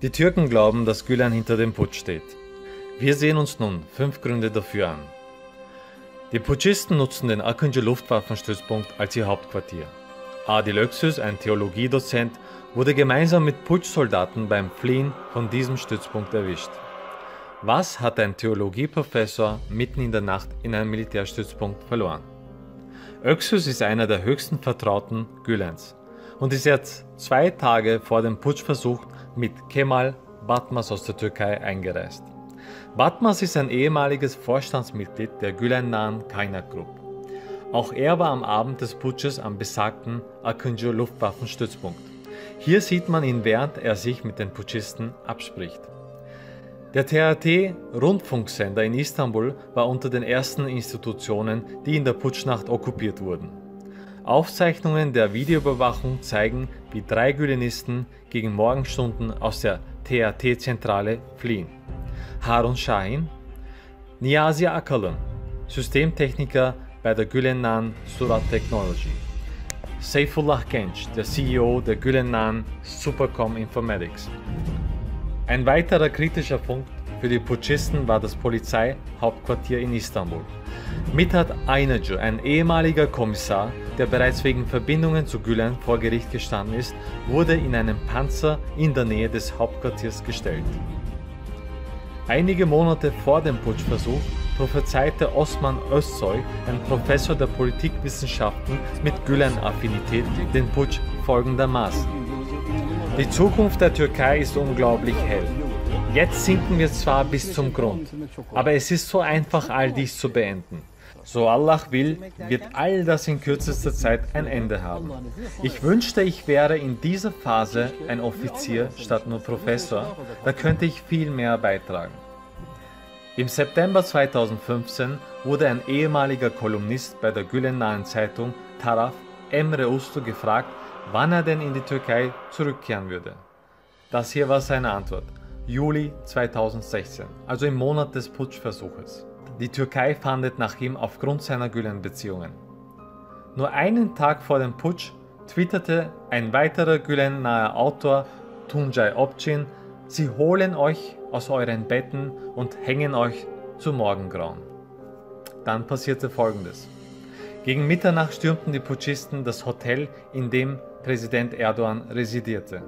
Die Türken glauben, dass Gülen hinter dem Putsch steht. Wir sehen uns nun 5 Gründe dafür an. Die Putschisten nutzten den Akıncı Luftwaffenstützpunkt als ihr Hauptquartier. Adil Öksüz, ein Theologiedozent, wurde gemeinsam mit Putschsoldaten beim Fliehen von diesem Stützpunkt erwischt. Was hat ein Theologieprofessor mitten in der Nacht in einem Militärstützpunkt verloren? Öksüz ist einer der höchsten Vertrauten Gülens und ist jetzt 2 Tage vor dem Putschversuch mit Kemal Batmaz aus der Türkei eingereist. Batmaz ist ein ehemaliges Vorstandsmitglied der Gülen-nahen Kaynak Group. Auch er war am Abend des Putsches am besagten Akıncı Luftwaffenstützpunkt. Hier sieht man ihn, während er sich mit den Putschisten abspricht. Der TRT-Rundfunksender in Istanbul war unter den ersten Institutionen, die in der Putschnacht okkupiert wurden. Aufzeichnungen der Videoüberwachung zeigen, wie 3 Gülenisten gegen Morgenstunden aus der TRT-Zentrale fliehen. Harun Şahin, Niyazi Akalın, Systemtechniker bei der Gülen-nahen Surat Technology, Seyfullah Genç, der CEO der Gülen-nahen Supercom Informatics. Ein weiterer kritischer Punkt für die Putschisten war das Polizeihauptquartier in Istanbul. Mithat Aynacı, ein ehemaliger Kommissar, der bereits wegen Verbindungen zu Gülen vor Gericht gestanden ist, wurde in einem Panzer in der Nähe des Hauptquartiers gestellt. Einige Monate vor dem Putschversuch prophezeite Osman Özsoy, ein Professor der Politikwissenschaften mit Gülen-Affinität, den Putsch folgendermaßen: Die Zukunft der Türkei ist unglaublich hell. Jetzt sinken wir zwar bis zum Grund, aber es ist so einfach, all dies zu beenden. So Allah will, wird all das in kürzester Zeit ein Ende haben. Ich wünschte, ich wäre in dieser Phase ein Offizier statt nur Professor, da könnte ich viel mehr beitragen. Im September 2015 wurde ein ehemaliger Kolumnist bei der Gülen-nahen Zeitung Taraf, Emre Uslu, gefragt, wann er denn in die Türkei zurückkehren würde. Das hier war seine Antwort: Juli 2016, also im Monat des Putschversuches. Die Türkei fahndet nach ihm aufgrund seiner Gülen-Beziehungen. Nur einen Tag vor dem Putsch twitterte ein weiterer Gülen-naher Autor, Tuncay Opçin: Sie holen euch aus euren Betten und hängen euch zu Morgengrauen. Dann passierte Folgendes. Gegen Mitternacht stürmten die Putschisten das Hotel, in dem Präsident Erdogan residierte.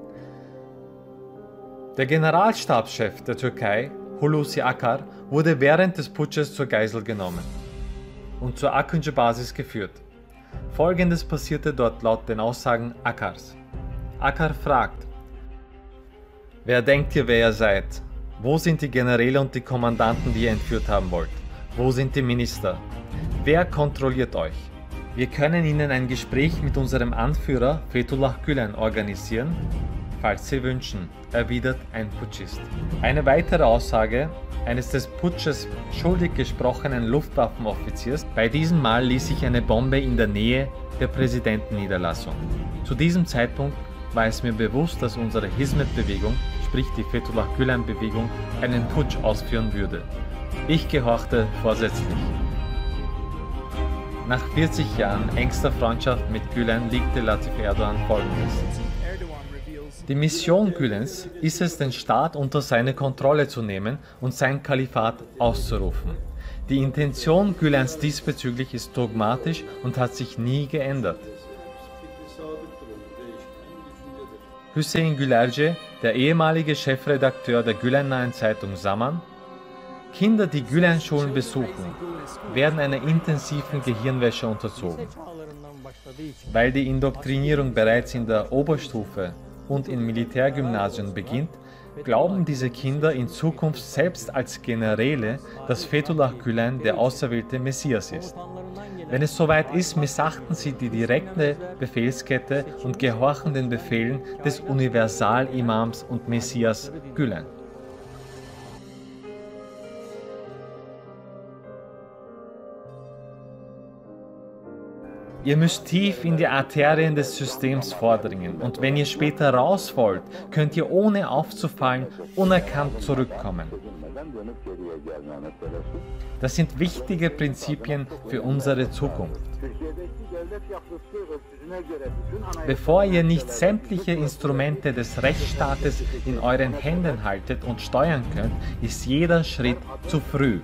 Der Generalstabschef der Türkei, Hulusi Akar, wurde während des Putsches zur Geisel genommen und zur Akıncı-Basis geführt. Folgendes passierte dort laut den Aussagen Akars. Akar fragt: Wer denkt ihr, wer ihr seid? Wo sind die Generäle und die Kommandanten, die ihr entführt haben wollt? Wo sind die Minister? Wer kontrolliert euch? Wir können Ihnen ein Gespräch mit unserem Anführer Fethullah Gülen organisieren, falls Sie wünschen, erwidert ein Putschist. Eine weitere Aussage eines des Putsches schuldig gesprochenen Luftwaffenoffiziers: Bei diesem Mal ließ sich eine Bombe in der Nähe der Präsidentenniederlassung. Zu diesem Zeitpunkt war es mir bewusst, dass unsere Hizmet-Bewegung, sprich die Fethullah Gülen-Bewegung, einen Putsch ausführen würde. Ich gehorchte vorsätzlich. Nach 40 Jahren engster Freundschaft mit Gülen legte Latif Erdogan Folgendes: Die Mission Gülens ist es, den Staat unter seine Kontrolle zu nehmen und sein Kalifat auszurufen. Die Intention Gülens diesbezüglich ist dogmatisch und hat sich nie geändert. Hüseyin Gülerci, der ehemalige Chefredakteur der Gülen-nahen Zeitung Zaman: Kinder, die Gülen-Schulen besuchen, werden einer intensiven Gehirnwäsche unterzogen. Weil die Indoktrinierung bereits in der Oberstufe und in Militärgymnasien beginnt, glauben diese Kinder in Zukunft selbst als Generäle, dass Fethullah Gülen der auserwählte Messias ist. Wenn es soweit ist, missachten sie die direkte Befehlskette und gehorchen den Befehlen des Universalimams und Messias Gülen. Ihr müsst tief in die Arterien des Systems vordringen und wenn ihr später raus wollt, könnt ihr ohne aufzufallen unerkannt zurückkommen. Das sind wichtige Prinzipien für unsere Zukunft. Bevor ihr nicht sämtliche Instrumente des Rechtsstaates in euren Händen haltet und steuern könnt, ist jeder Schritt zu früh.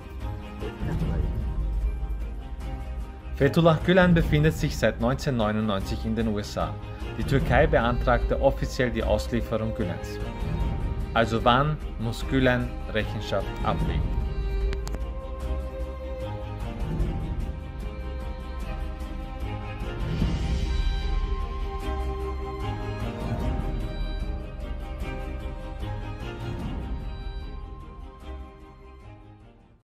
Fethullah Gülen befindet sich seit 1999 in den USA. Die Türkei beantragte offiziell die Auslieferung Gülens. Also wann muss Gülen Rechenschaft ablegen?